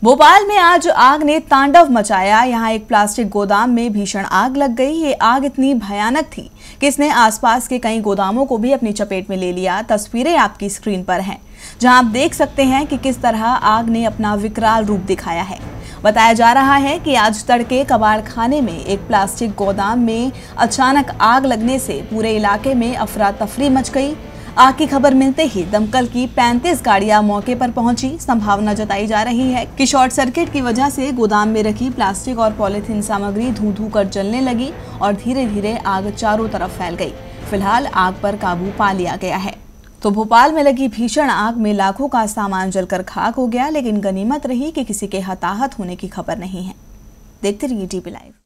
भोपाल में आज आग ने तांडव मचाया। यहां एक प्लास्टिक गोदाम में भीषण आग लग गई। ये आग इतनी भयानक थी कि इसने आसपास के कई गोदामों को भी अपनी चपेट में ले लिया। तस्वीरें आपकी स्क्रीन पर हैं, जहां आप देख सकते हैं कि किस तरह आग ने अपना विकराल रूप दिखाया है। बताया जा रहा है कि आज तड़के कबाड़ खाने में एक प्लास्टिक गोदाम में अचानक आग लगने से पूरे इलाके में अफरा तफरी मच गई। आग की खबर मिलते ही दमकल की 35 गाड़ियां मौके पर पहुंची। संभावना जताई जा रही है कि शॉर्ट सर्किट की वजह से गोदाम में रखी प्लास्टिक और पॉलीथीन सामग्री धू-धू कर जलने लगी और धीरे धीरे आग चारों तरफ फैल गई। फिलहाल आग पर काबू पा लिया गया है। तो भोपाल में लगी भीषण आग में लाखों का सामान जलकर खाक हो गया, लेकिन गनीमत रही कि किसी के हताहत होने की खबर नहीं है। देखते रहिए DP लाइव।